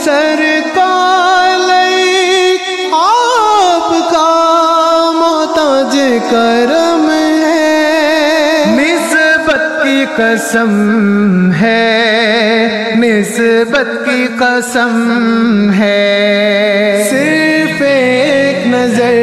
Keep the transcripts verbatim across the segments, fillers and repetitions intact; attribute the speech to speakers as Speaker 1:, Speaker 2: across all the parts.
Speaker 1: سرکار آپ کا محتاج کرم ہے، نسبت کی قسم ہے، نسبت کی قسم ہے، صرف ایک نظر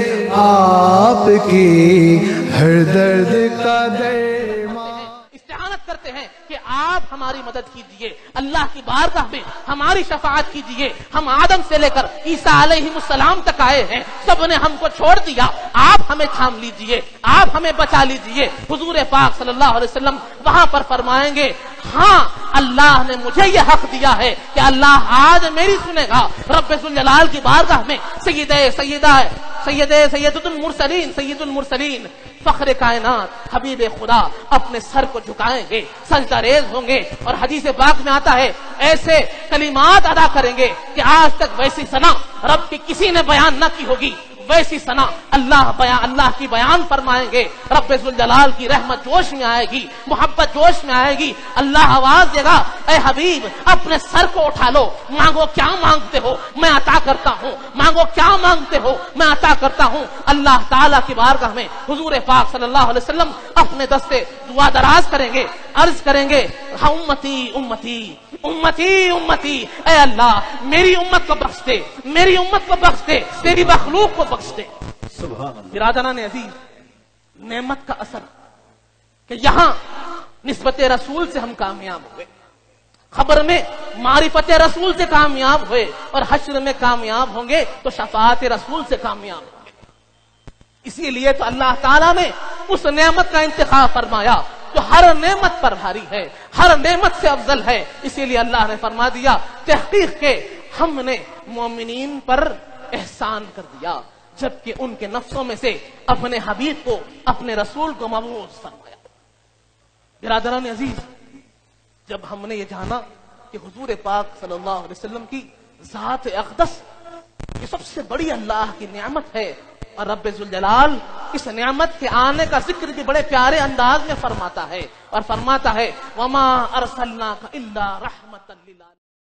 Speaker 1: آپ کی ہر درد کا درمان۔
Speaker 2: استعانت کرتے ہیں کہ آپ ہماری مدد کیجئے، اللہ کی بارگاہ میں ہماری شفاعت کیجئے۔ ہم آدم سے لے کر عیسیٰ علیہ السلام تک آئے ہیں، سب نے ہم کو چھوڑ دیا، آپ ہمیں تھام لیجئے، آپ ہمیں بچا لیجئے۔ حضور پاک صلی اللہ علیہ وسلم وہاں پر فرمائیں گے، ہاں اللہ نے مجھے یہ حق دیا ہے کہ اللہ آج میری سنے گا۔ رب ذوالجلال کی بارگاہ میں سید سیدہ سید سید المرسلین سید المرسلین فخر کائنات حبیب خدا اپنے سر کو جھکائیں گے، سجدہ ریز ہوں گے، اور حدیث پاک میں آتا ہے ایسے کلمات ادا کریں گے کہ آج تک ویسی ثنا رب کی کسی نے بیان نہ کی ہوگی، ویسی ثنا اللہ بیان اللہ کی بیان فرمائیں گے۔ رب ذوالجلال کی رحمت جوش میں آئے گی، محبت جوش میں آئے گی۔ اللہ آواز دے گا، اے حبیب اپنے سر کو اٹھا لو، مانگو کیا مانگتے ہو میں عطا کرتا ہوں، مانگو کیا مانگتے ہو میں عطا کرتا ہوں۔ اللہ تعالیٰ کی بارگاہ میں حضور پاک صلی اللہ علیہ وسلم اپنے دستے دعا دراز کریں گے، عرض کریں گے، امتی امتی امتی امتی، اے اللہ میری امت کو بخش دے، میری امت کو بخش دے، تیری مخلوق کو بخش دے۔ برادران عزیز، نعمت کا اثر کہ یہاں نسبت رسول سے ہم کامیاب ہوئے، خبر میں معرفت رسول سے کامیاب ہوئے، اور حشر میں کامیاب ہوں گے تو شفاعت رسول سے کامیاب ہوں گے۔ اسی لیے تو اللہ تعالیٰ نے اس نعمت کا انتخاب فرمایا جو ہر نعمت پر بھاری ہے، ہر نعمت سے افضل ہے۔ اسی لیے اللہ نے فرما دیا، تحقیق کے ہم نے مومنین پر احسان کر دیا، جبکہ ان کے نفسوں میں سے اپنے حبیب کو، اپنے رسول کو مبعوث فرمایا۔ برادران عزیز، جب ہم نے یہ جانا کہ حضور پاک صلی اللہ علیہ وسلم کی ذات اقدس یہ سب سے بڑی اللہ کی نعمت ہے، اور رب ذوالجلال اس نعمت کے آنے کا ذکر بھی بڑے پیارے انداز میں فرماتا ہے، اور فرماتا ہے وَمَا أَرْسَلْنَاكَ إِلَّا رَحْمَةً لِلْعَالَمِينَ۔